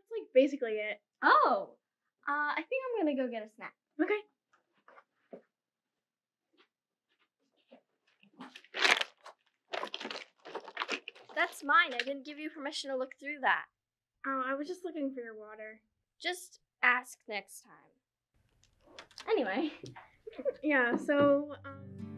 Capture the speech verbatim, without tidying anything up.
that's like basically it. Oh, uh, I think I'm gonna go get a snack. Okay. That's mine. I didn't give you permission to look through that. Oh, I was just looking for your water. Just ask next time. Anyway. Yeah, so, um...